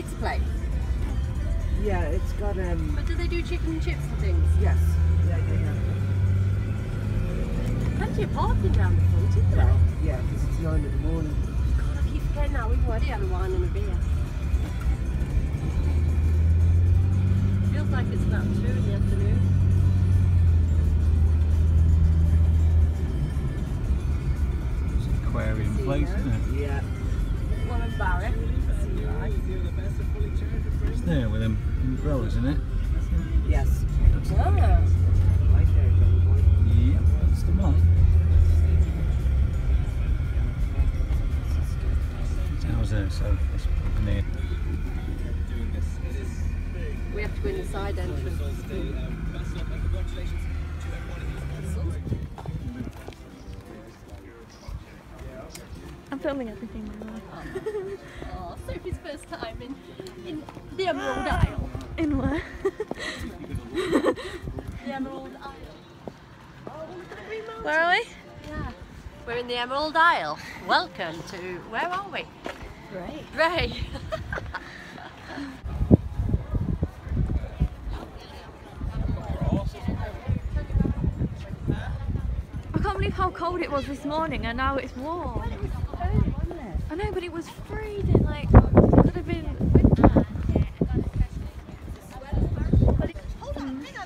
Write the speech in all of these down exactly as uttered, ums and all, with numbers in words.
pizza place? Yeah, it's got um. But do they do chicken and chips and things? Yes. Yeah, yeah, yeah. Plenty of parking down the front, isn't there? Yeah, because it's nine in the morning. God, I keep forgetting now. We've already had a wine and a beer. Feels like it's about two in the afternoon. It's an aquarium place, isn't it? Yeah. One and Barry. It's there with them umbrellas, isn't it? Yes. Oh. Right there, Johnny boy. Yep, that's the one. How's there, so it's near. We have to go in the side entrance. I'm filming everything by the way. Oh, Sophie's first time in, in the Emerald Isle. In where? The Emerald Isle. Oh, look at the green mountain. Where are we? Yeah. We're in the Emerald Isle. Welcome to, where are we? Right. Ray. I can't believe how cold it was this morning and now it's warm. It was cold, wasn't it? I know, but it was freezing, like, it could have been... Hold on, hang on.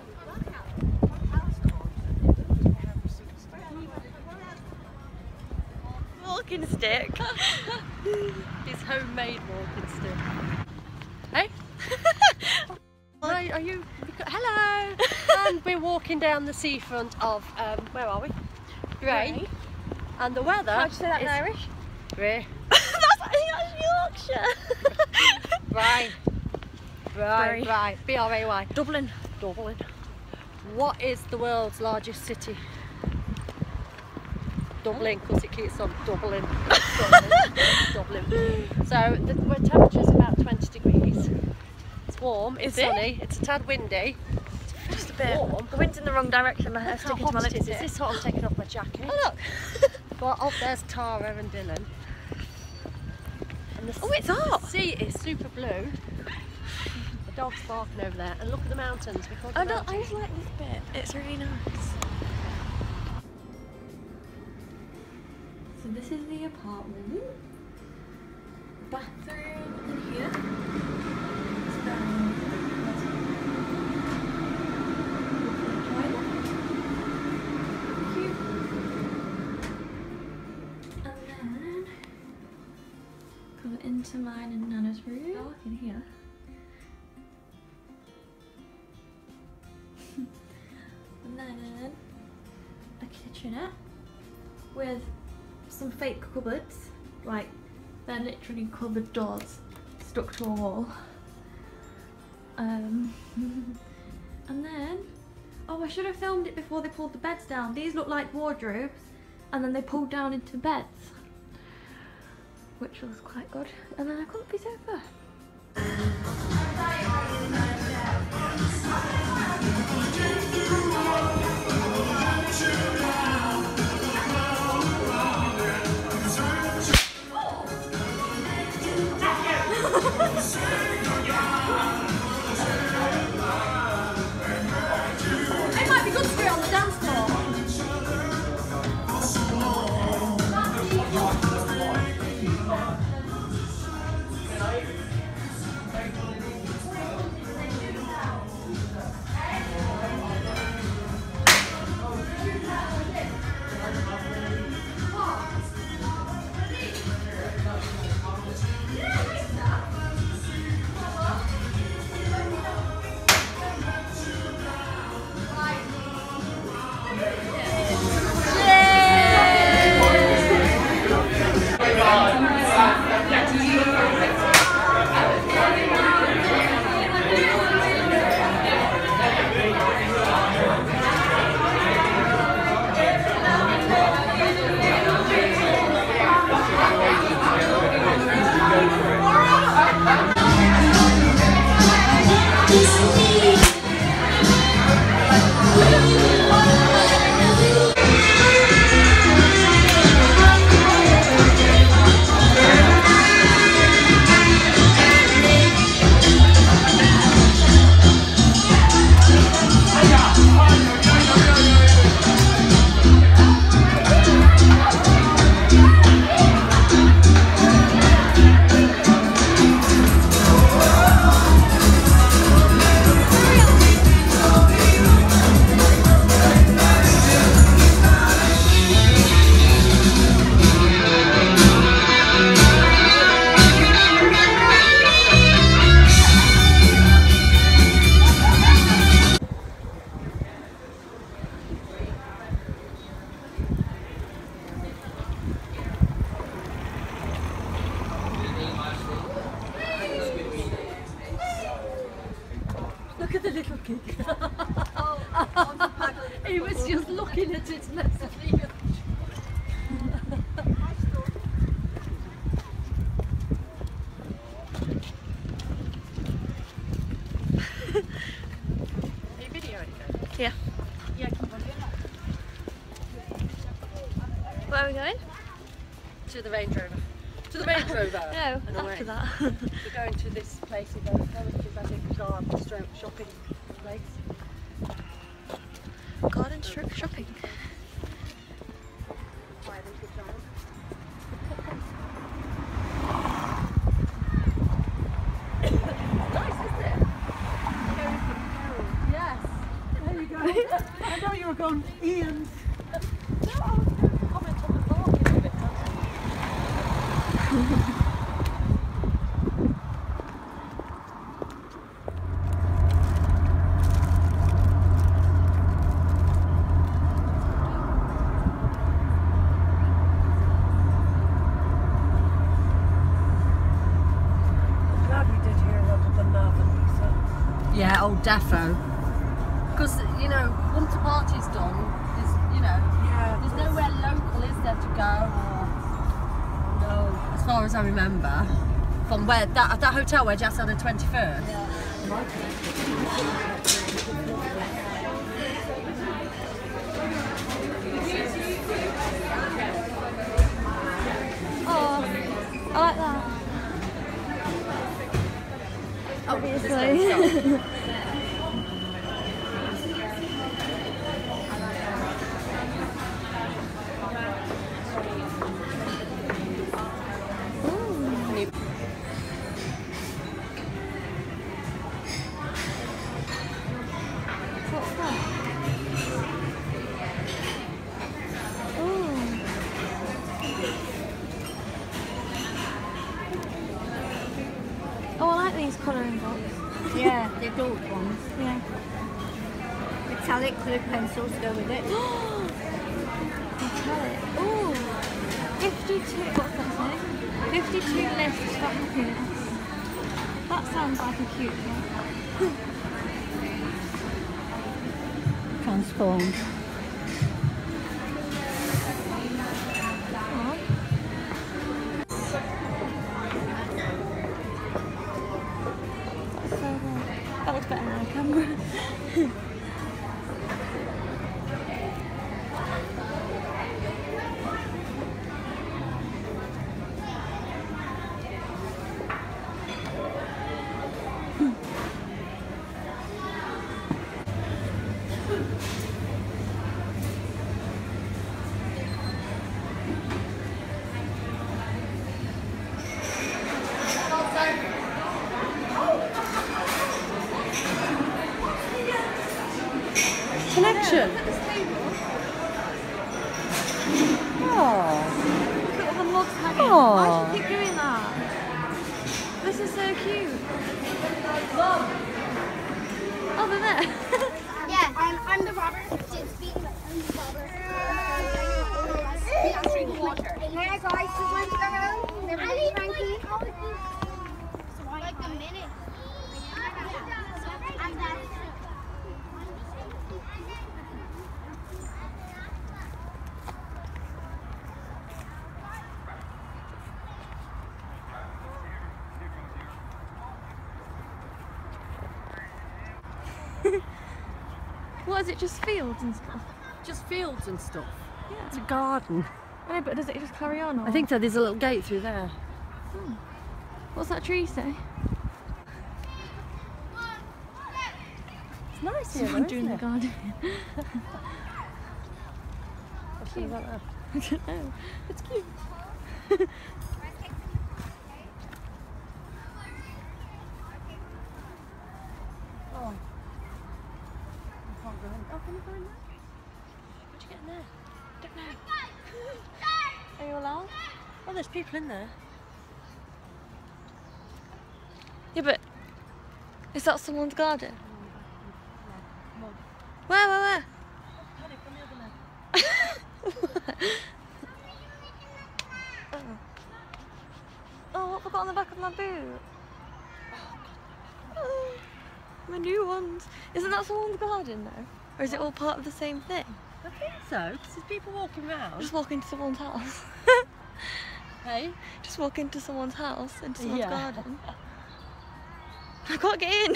Walking stick. His homemade walking stick. Hey? Are, are you? Hello! And we're walking down the seafront of, um, where are we? Ray. Ray. And the weather. How'd you say that in is Irish? Ray. That's, that's Yorkshire. Right. Right, Bray. right. B R A Y. Dublin. Dublin. What is the world's largest city? Dublin, because it keeps on doubling. Dublin. Dublin. So the, the temperature's about twenty degrees. It's warm, it's Is it? sunny, it's a tad windy. Just a bit. Warm. The wind's in the wrong direction. My Look hair's how sticking to my hot it is. lipstick. Is this hot? I'm taking off my jacket. Oh look. Well, oh, there's Tara and Dylan. And the Oh, it's hot. The sea is super blue. The dog's barking over there. And look at the mountains. We call I the don't. I mountains. just like this bit. It's really nice. So this is the apartment. Bathroom in here. It's down. Toilet. Cute. And then come into mine and Nana's room. Dark in here. And then a kitchenette with some fake cupboards, like they're literally cupboard doors stuck to a wall. Um, and then, oh, I should have filmed it before they pulled the beds down. These look like wardrobes, and then they pulled down into beds, which was quite good. And then a comfy sofa. It might be good to be on the dance floor. Look at the little kid. He was just looking at it massively. Are you videoing it? Yeah. Yeah, come on. Where are we going? To the Range Rover. To the Range Rover. No, and away. after that. We're going to this place in the which is I think garden stroke shopping place. Garden stroke shopping. Nice, isn't it? Yes. There you go. I know you were going, Ian. No, I was going to comment on the parking of it. Yeah, old defo. Because, you know, once the party's done, there's, you know, yeah, there's nowhere local, is there, to go? Or, no, as far as I remember. From where, that, that hotel where Jess had her twenty-first? Yeah. Oh, I like that. Obviously. What's that? Ooh. Oh, I like these colouring books. Yeah, the adult ones. Yeah. Metallic coloured pencils go with it. Metallic. Ooh. fifty-two. What's that say? fifty-two lists for happiness. That sounds like a cute one. Transformed. Aw. So good. That looks better on camera. Connection. Oh. Look at the mugs hanging. Aw. Why do you keep doing that? This is so cute. Oh, they're there. Yeah, I'm, I'm the robber. It's being I'm the robber. We are drinking water. Hey guys, just want to go home. Everybody's Frankie. Like a minute. I'm that. What is it, just fields and stuff? Just fields and stuff. Yeah. It's a garden. No, but does it just carry on? Or? I think so. There's a little gate through there. Hmm. What's that tree say? It's nice here, Someone though, doing isn't the it? garden. What's it about that? I don't know. It's cute. Oh. I can't go in. Oh, can you go in there? What'd you get in there? Don't know. Are you allowed? Oh, there's people in there. Yeah, but is that someone's garden? Where, where, where? Panic on the other leg. Oh. Oh, what have I got on the back of my boot? Oh, my new ones. Isn't that someone's garden though? Or is it all part of the same thing? I think so, because there's people walking around. Just walk into someone's house. Hey? Just walk into someone's house, into someone's Yeah. garden. I can't get in.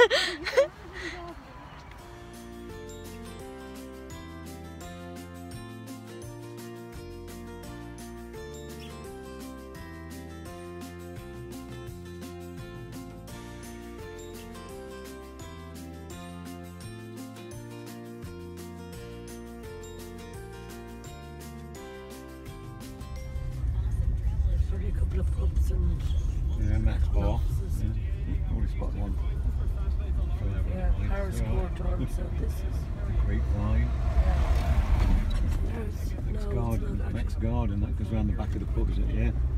Probably a couple of pubs and... Yeah, Max Bar. Yeah. Already spot one. Yeah, Paris Corridor, so this is... Grapevine. There's Next no garden. other- Next garden. That goes round the back of the pub, is it? Yeah.